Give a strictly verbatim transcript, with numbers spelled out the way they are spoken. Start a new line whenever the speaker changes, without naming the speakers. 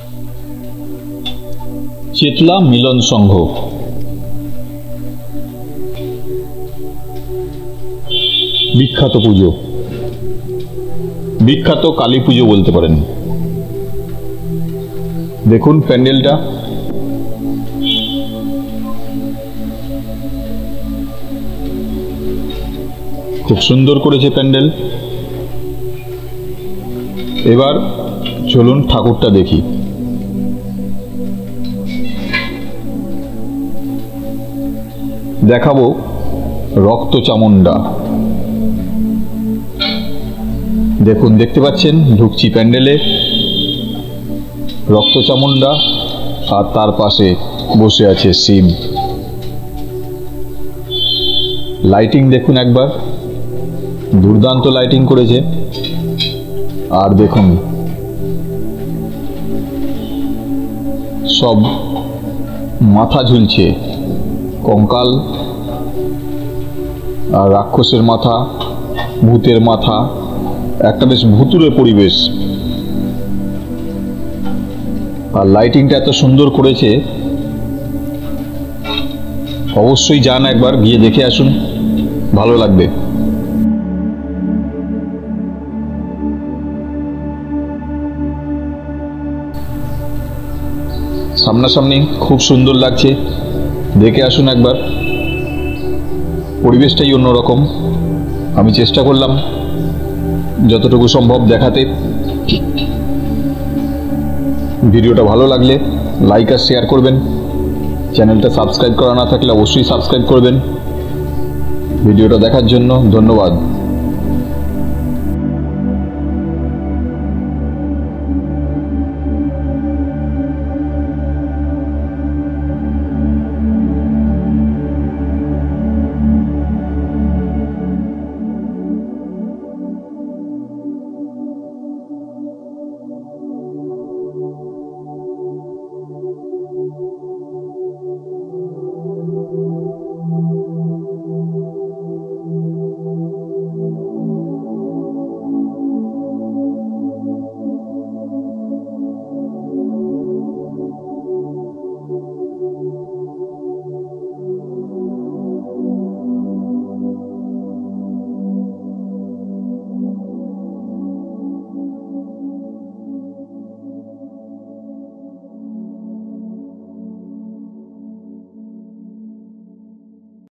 চেতলা মিলন সংঘ। বিখ্যাত পুজো, বিখ্যাত কালী পুজো বলতে পারেন। দেখুন প্যান্ডেলটা, খুব সুন্দর করেছে প্যান্ডেল। এবার চলুন ঠাকুরটা দেখি। দেখাবো রক্ত চামুন্ডা। দেখুন, দেখতে পাচ্ছেন ঢুকছি প্যান্ডেলে, রক্ত চামুন্ডা আর তার পাশে বসে আছে শিব। লাইটিং দেখুন একবার, দুর্দান্ত লাইটিং করেছে। আর দেখুন সব মাথা ঝুলছে, কঙ্কাল আর রাক্ষসের মাথা, ভূতের মাথা, একটা বেশ ভুতুড়ে পরিবেশ। আর লাইটিংটা এত সুন্দর করেছে, অবশ্যই যান একবার, গিয়ে দেখে আসুন, ভালো লাগবে। সামনাসামনি খুব সুন্দর লাগছে, দেখে আসুন একবার। পরিবেশটাই অন্যরকম। আমি চেষ্টা করলাম যতটুকু সম্ভব দেখাতে। ভিডিওটা ভালো লাগলে লাইক আর শেয়ার করবেন। চ্যানেলটা সাবস্ক্রাইব করা না থাকলে অবশ্যই সাবস্ক্রাইব করবেন। ভিডিওটা দেখার জন্য ধন্যবাদ।